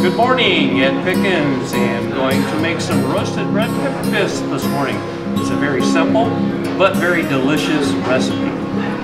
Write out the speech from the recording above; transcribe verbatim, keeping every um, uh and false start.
Good morning at Pickens, and going to make some roasted red pepper bisque this morning. It's a very simple but very delicious recipe.